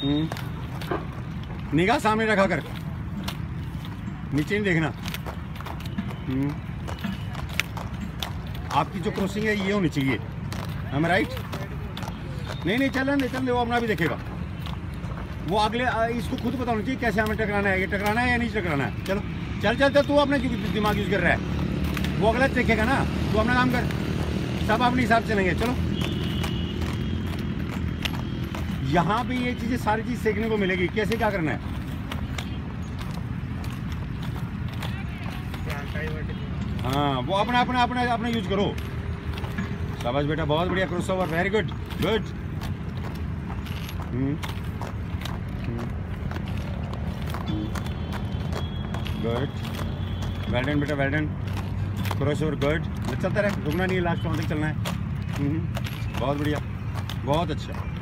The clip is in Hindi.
निगाह सामने रखा कर, नीचे नहीं देखना। आपकी जो क्रॉसिंग है ये होनी चाहिए, हम राइट। नहीं चल दे, वो अपना भी देखेगा। वो अगले इसको खुद पता होना चाहिए कैसे हमें टकराना है, ये टकराना है या नहीं टकराना है। चलो चल तू अपना दिमाग यूज कर रहा है, वो अगला देखेगा ना। तू अपना काम कर, सब अपने हिसाब से चलेंगे। चलो यहाँ पे ये चीजें सारी चीज सीखने को मिलेगी, कैसे क्या करना है। हाँ वो अपना यूज करो। शाबाश बेटा, बहुत बढ़िया crossover, very good good. Good, well done बेटा, वेल डन। क्रॉसओवर गुड, चलता रहे, रुकना नहीं है, लास्ट राउंड तक चलना है। बहुत बढ़िया, बहुत अच्छा।